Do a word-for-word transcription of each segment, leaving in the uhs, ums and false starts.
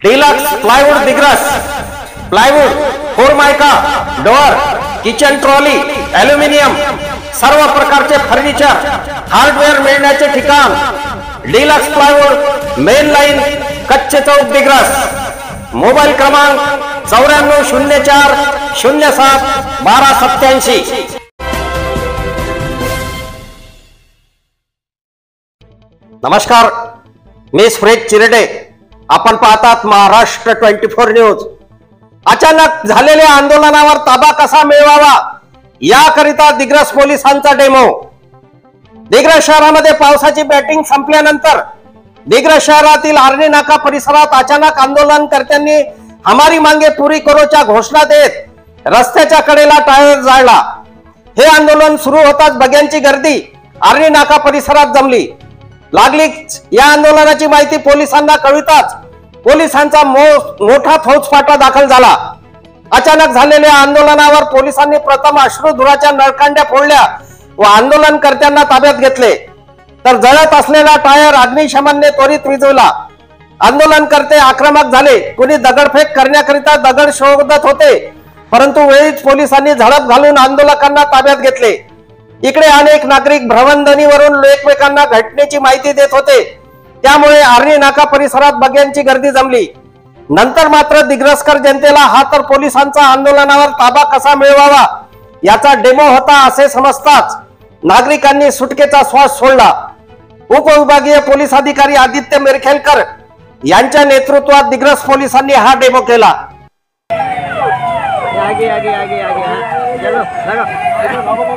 Deluxe plywood Digras, plywood, formica, door, kitchen trolley, aluminium, सर्व प्रकारचे furniture, hardware मिळण्याचे ठिकाण डिलक्स प्लायवुड, मेन लाईन, कच्चे चौक, दिग्रस. मोबाईल क्रमांक चौऱ्याण्णव शून्य चार शून्य सात बारा सत्याऐंशी. नमस्कार, मी सुरेश चिरडे. आपण पाहतात महाराष्ट्र ट्वेंटी फोर न्यूज. अचानक झालेल्या आंदोलनावर ताबा कसा मिळवावा याकरिता दिग्रस पोलिसांचा डेमो. दिग्रस शहरामध्ये पावसाची बॅटिंग संपल्यानंतर दिग्रस शहरातील आर्णी नाका परिसरात अचानक आंदोलनकर्त्यांनी हमारी मांगे पुरी करोच्या घोषणा देत रस्त्याच्या कडेला टायर जाळला. हे आंदोलन सुरू होताच बग्यांची गर्दी आर्णी नाका परिसरात जमली. लागलीच या आंदोलनाची माहिती पोलिसांना कळविताच पोलिसांचा मोठा फौजफाटा दाखल झाला. अचानक झालेल्या आंदोलनावर पोलिसांनी प्रथम अश्रुधुराच्या नळकांड्या फोडल्या व आंदोलनकर्त्यांना ताब्यात घेतले, तर जळत असलेला टायर अग्निशमनने त्वरित विझवला. आंदोलनकर्ते आक्रमक झाले. कुणी दगडफेक करण्याकरिता दगड शोधत होते, परंतु वेळीच पोलिसांनी झडप घालून आंदोलकांना ताब्यात घेतले. इकडे अनेक नागरिक भ्रमणध्वनीवरून एकमेकांना घटनेची माहिती देत होते, त्यामुळे आर्णी नाका परिसरात बग्यांची गर्दी जमली. नंतर मात्र दिग्रसकर जनतेला हा तर पोलिसांचा आंदोलनावर ताबा कसा मिळवावा याचा डेमो होता असे समजताच नागरिकांनी सुटकेचा श्वास सोडला. उपविभागीय पोलीस अधिकारी आदित्य मिरखेलकर यांच्या नेतृत्वात दिग्रस पोलिसांनी हा डेमो केला. आगे आगे आगे आगे हाँ चलो चलो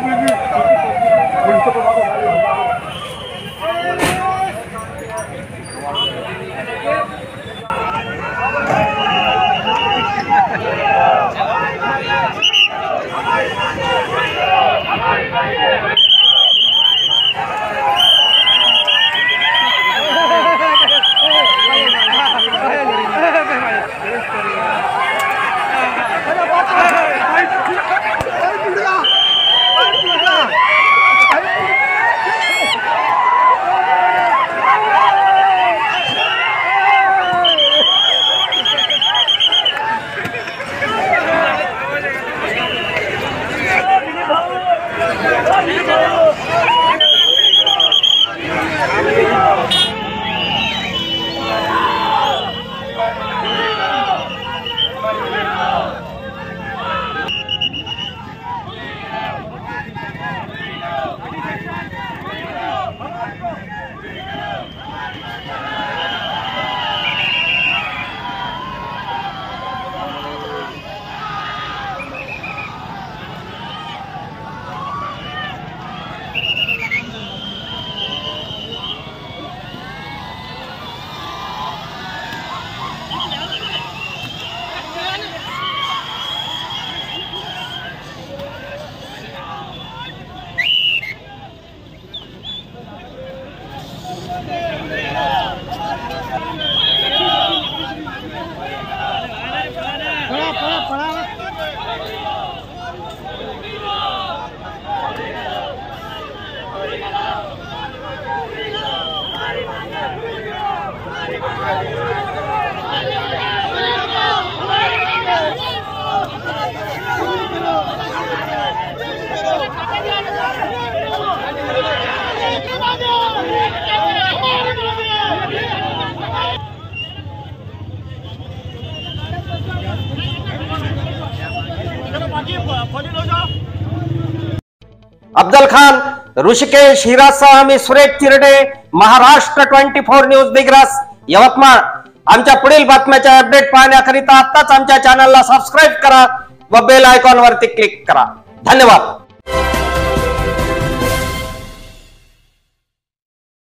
अफजल खान, ऋषिकेश हिरासह मी Suresh Chirde, Maharashtra twenty four news, Digras, Yavatmal. आमच्या पुढील बातम्याच्या अपडेट पाहण्याकरिता आताच आमच्या चॅनलला सबस्क्राईब करा व बेल आयकॉन वरती क्लिक करा. धन्यवाद.